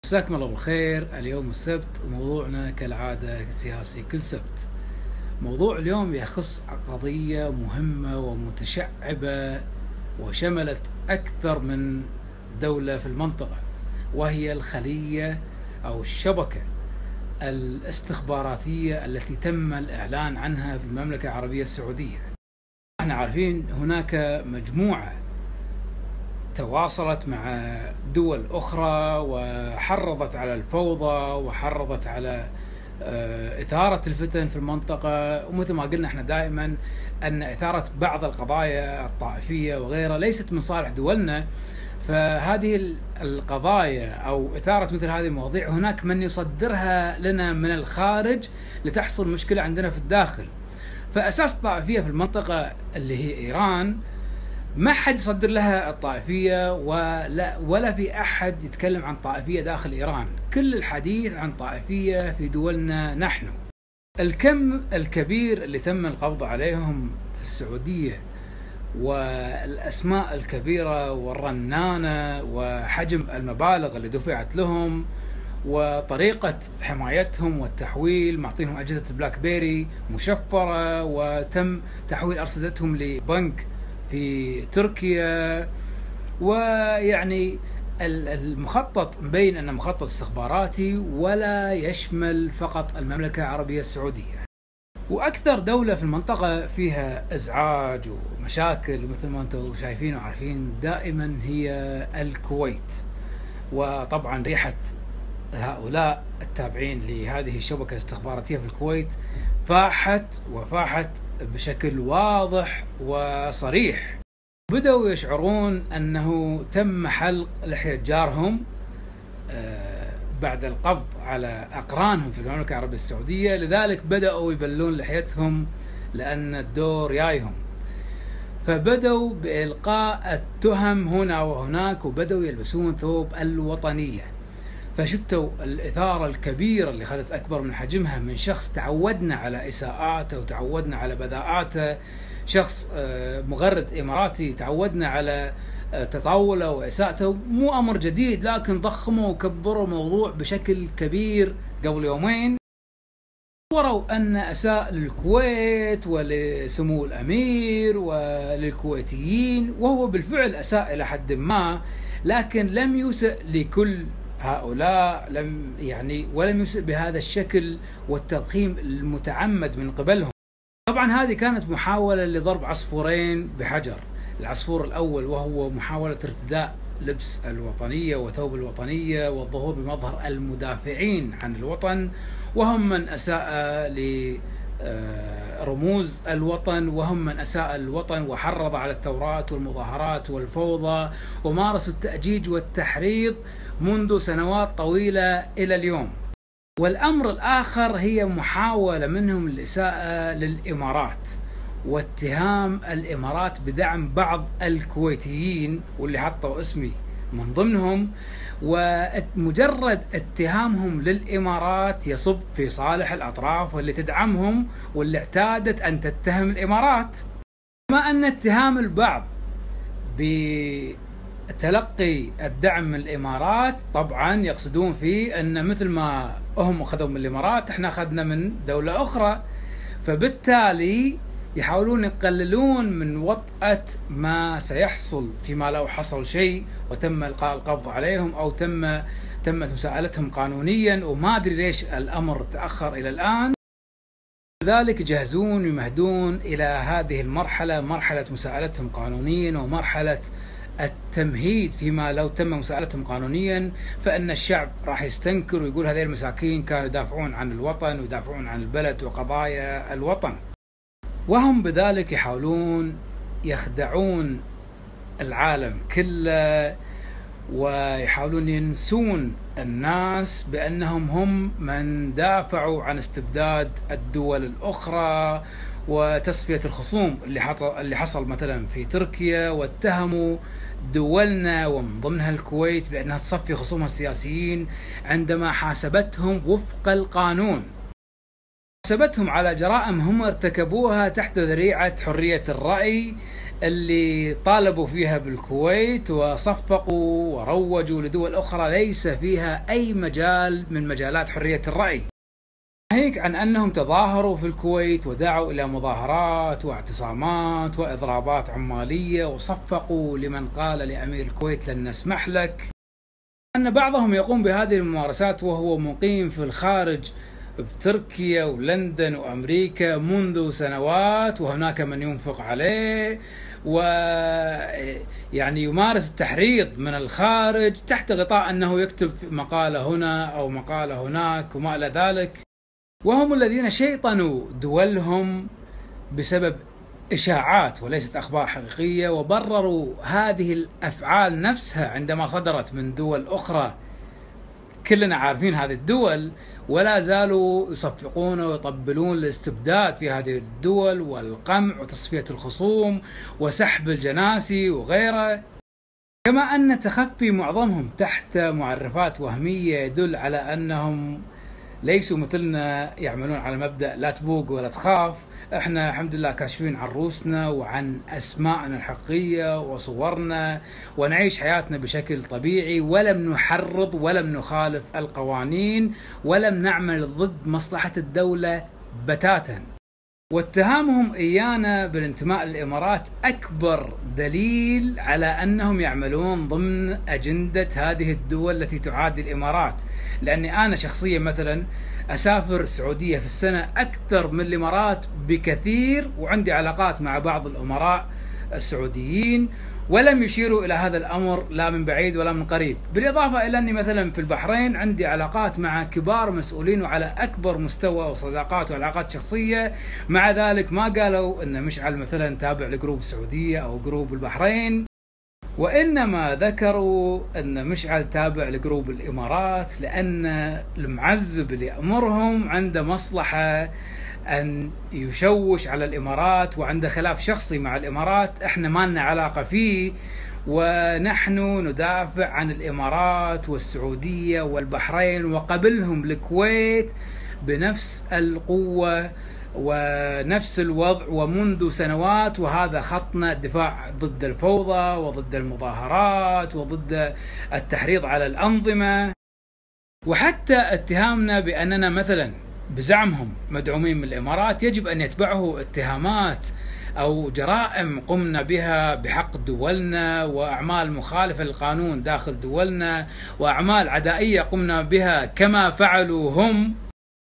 مساكم الله بالخير. اليوم السبت وموضوعنا كالعادة سياسي كل سبت. موضوع اليوم يخص قضية مهمة ومتشعبة وشملت أكثر من دولة في المنطقة، وهي الخلية أو الشبكة الاستخباراتية التي تم الإعلان عنها في المملكة العربية السعودية. احنا عارفين هناك مجموعة تواصلت مع دول أخرى وحرضت على الفوضى وحرضت على إثارة الفتن في المنطقة، ومثل ما قلنا احنا دائما أن إثارة بعض القضايا الطائفية وغيرها ليست من صالح دولنا. فهذه القضايا أو إثارة مثل هذه المواضيع هناك من يصدرها لنا من الخارج لتحصل مشكلة عندنا في الداخل. فأساس الطائفية في المنطقة اللي هي إيران ما حد يصدر لها الطائفية ولا في أحد يتكلم عن طائفية داخل إيران. كل الحديث عن طائفية في دولنا نحن. الكم الكبير اللي تم القبض عليهم في السعودية والأسماء الكبيرة والرنانة وحجم المبالغ اللي دفعت لهم وطريقة حمايتهم والتحويل، معطينهم أجهزة بلاك بيري مشفرة وتم تحويل أرصدتهم لبنك في تركيا. ويعني المخطط مبين أنه مخطط استخباراتي ولا يشمل فقط المملكة العربية السعودية. وأكثر دولة في المنطقة فيها إزعاج ومشاكل مثل ما أنتم شايفين وعارفين دائما هي الكويت. وطبعا ريحة هؤلاء التابعين لهذه الشبكة الاستخباراتية في الكويت فاحت بشكل واضح وصريح. بدأوا يشعرون أنه تم حلق لحية جارهم بعد القبض على أقرانهم في المملكة العربية السعودية، لذلك بدأوا يبلون لحيتهم لأن الدور جايهم. فبدأوا بإلقاء التهم هنا وهناك وبدأوا يلبسون ثوب الوطنية. فشفتوا الإثارة الكبيرة اللي خذت أكبر من حجمها من شخص تعودنا على إساءاته وتعودنا على بذاءاته، شخص مغرد إماراتي تعودنا على تطاوله وإساءته. مو أمر جديد، لكن ضخموا وكبروا الموضوع بشكل كبير قبل يومين. وروا أن أساء للكويت ولسمو الأمير وللكويتيين، وهو بالفعل أساء إلى حد ما، لكن لم يسئ لكل هؤلاء، ولم يسئ بهذا الشكل والتضخيم المتعمد من قبلهم. طبعا هذه كانت محاولة لضرب عصفورين بحجر. العصفور الأول وهو محاولة ارتداء لبس الوطنية وثوب الوطنية والظهور بمظهر المدافعين عن الوطن، وهم من أساء لرموز الوطن، وهم من أساء الوطن وحرض على الثورات والمظاهرات والفوضى ومارسوا التأجيج والتحريض منذ سنوات طويلة إلى اليوم. والأمر الآخر هي محاولة منهم الإساءة للإمارات واتهام الإمارات بدعم بعض الكويتيين، واللي حطوا اسمي من ضمنهم. ومجرد اتهامهم للإمارات يصب في صالح الأطراف واللي تدعمهم واللي اعتادت أن تتهم الإمارات. كما أن اتهام البعض بتلقي الدعم من الإمارات طبعا يقصدون فيه أن مثل ما هم أخذوا من الإمارات احنا أخذنا من دولة أخرى، فبالتالي يحاولون يقللون من وطأة ما سيحصل فيما لو حصل شيء وتم إلقاء القبض عليهم أو تمت مساءلتهم قانونيا، وما أدري ليش الأمر تأخر إلى الآن. لذلك يجهزون ويمهدون إلى هذه المرحلة، مرحلة مساءلتهم قانونيا ومرحلة التمهيد فيما لو تم مساءلتهم قانونيا، فإن الشعب راح يستنكر ويقول هذين المساكين كانوا يدافعون عن الوطن ويدافعون عن البلد وقضايا الوطن. وهم بذلك يحاولون يخدعون العالم كله ويحاولون ينسون الناس بأنهم هم من دافعوا عن استبداد الدول الأخرى وتصفية الخصوم اللي حصل مثلا في تركيا، واتهموا دولنا ومن ضمنها الكويت بأنها تصفي خصومها السياسيين عندما حاسبتهم وفق القانون. حسبتهم على جرائم هم ارتكبوها تحت ذريعة حرية الرأي اللي طالبوا فيها بالكويت، وصفقوا وروجوا لدول أخرى ليس فيها أي مجال من مجالات حرية الرأي، ناهيك عن أنهم تظاهروا في الكويت ودعوا إلى مظاهرات واعتصامات وإضرابات عمالية، وصفقوا لمن قال لأمير الكويت لن نسمح لك. أن بعضهم يقوم بهذه الممارسات وهو مقيم في الخارج بتركيا ولندن وأمريكا منذ سنوات، وهناك من ينفق عليه ويعني يمارس التحريض من الخارج تحت غطاء أنه يكتب مقالة هنا أو مقالة هناك وما إلى ذلك، وهم الذين شيطنوا دولهم بسبب إشاعات وليست أخبار حقيقية، وبرروا هذه الأفعال نفسها عندما صدرت من دول أخرى كلنا عارفين هذه الدول، ولا زالوا يصفقون ويطبلون الاستبداد في هذه الدول والقمع وتصفية الخصوم وسحب الجناسي وغيره. كما أن تخفي معظمهم تحت معرفات وهمية يدل على أنهم ليسوا مثلنا، يعملون على مبدأ لا تبوق ولا تخاف. احنا الحمد لله كاشفين عن رؤوسنا وعن أسماءنا الحقيقية وصورنا، ونعيش حياتنا بشكل طبيعي، ولم نحرض ولم نخالف القوانين ولم نعمل ضد مصلحة الدولة بتاتا. واتهامهم إيانا بالانتماء للإمارات أكبر دليل على أنهم يعملون ضمن أجندة هذه الدول التي تعادي الإمارات، لأني أنا شخصيا مثلا أسافر السعودية في السنة أكثر من الإمارات بكثير، وعندي علاقات مع بعض الأمراء السعوديين ولم يشيروا إلى هذا الأمر لا من بعيد ولا من قريب. بالإضافة إلى أني مثلا في البحرين عندي علاقات مع كبار مسؤولين وعلى أكبر مستوى وصداقات وعلاقات شخصية، مع ذلك ما قالوا أن مشعل مثلا تابع لجروب السعودية أو جروب البحرين، وإنما ذكروا أن مشعل تابع لجروب الإمارات، لأن المعذب اللي يأمرهم عنده مصلحة أن يشوش على الإمارات وعنده خلاف شخصي مع الإمارات، إحنا ما لنا علاقة فيه، ونحن ندافع عن الإمارات والسعودية والبحرين وقبلهم الكويت بنفس القوة ونفس الوضع ومنذ سنوات، وهذا خطنا الدفاع ضد الفوضى وضد المظاهرات وضد التحريض على الأنظمة. وحتى اتهامنا بأننا مثلا بزعمهم مدعومين من الإمارات يجب أن يتبعه اتهامات أو جرائم قمنا بها بحق دولنا، وأعمال مخالفة للقانون داخل دولنا، وأعمال عدائية قمنا بها كما فعلوا هم.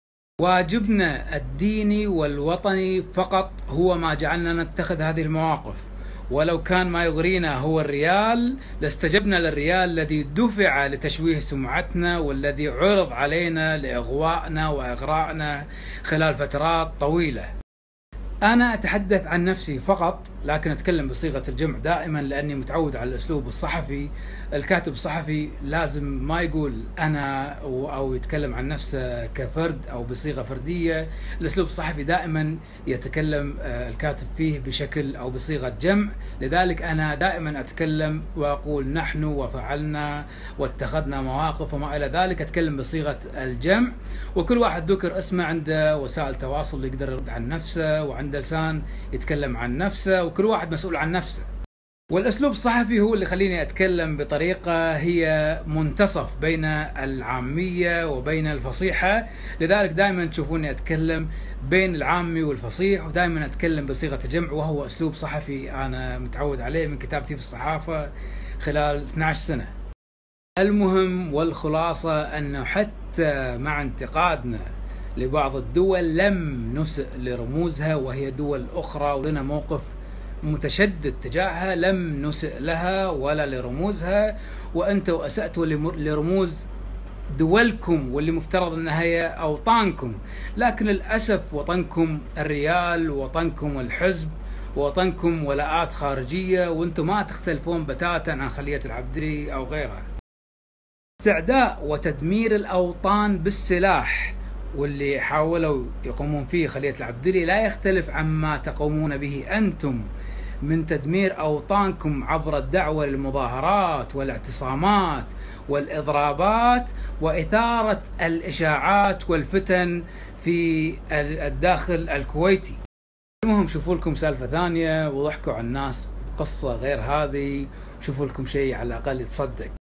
واجبنا الديني والوطني فقط هو ما جعلنا نتخذ هذه المواقف، ولو كان ما يغرينا هو الريال لاستجبنا للريال الذي دفع لتشويه سمعتنا والذي عرض علينا لإغوائنا وإغراءنا خلال فترات طويلة. أنا أتحدث عن نفسي فقط، لكن أتكلم بصيغة الجمع دائما لأني متعود على الأسلوب الصحفي. الكاتب الصحفي لازم ما يقول أنا أو يتكلم عن نفسه كفرد أو بصيغة فردية. الأسلوب الصحفي دائما يتكلم الكاتب فيه بشكل أو بصيغة جمع، لذلك أنا دائما أتكلم وأقول نحن وفعلنا واتخذنا مواقف وما إلى ذلك، أتكلم بصيغة الجمع، وكل واحد ذكر اسمه عنده وسائل تواصل يقدر يرد عن نفسه وعنده لسان يتكلم عن نفسه، وكل واحد مسؤول عن نفسه. والأسلوب الصحفي هو اللي خليني أتكلم بطريقة هي منتصف بين العامية وبين الفصيحة، لذلك دائما تشوفوني أتكلم بين العامي والفصيح، ودائما أتكلم بصيغة الجمع، وهو أسلوب صحفي أنا متعود عليه من كتابتي في الصحافة خلال 12 سنة. المهم والخلاصة أنه حتى مع انتقادنا لبعض الدول لم نسئ لرموزها، وهي دول أخرى ولنا موقف متشدد تجاهها، لم نسئ لها ولا لرموزها، وأنتوا أسأتوا لرموز دولكم واللي مفترض أنها هي أوطانكم، لكن للأسف وطنكم الريال وطنكم الحزب وطنكم ولاءات خارجية، وأنتم ما تختلفون بتاتا عن خلية العبدلي أو غيرها. استعداء وتدمير الأوطان بالسلاح واللي حاولوا يقومون فيه خلية العبدلي لا يختلف عما تقومون به أنتم من تدمير أوطانكم عبر الدعوة للمظاهرات والاعتصامات والإضرابات وإثارة الإشاعات والفتن في الداخل الكويتي. المهم شوفوا لكم سالفة ثانية وضحكوا على الناس بقصة غير هذه، شوفوا لكم شيء على الأقل يتصدق.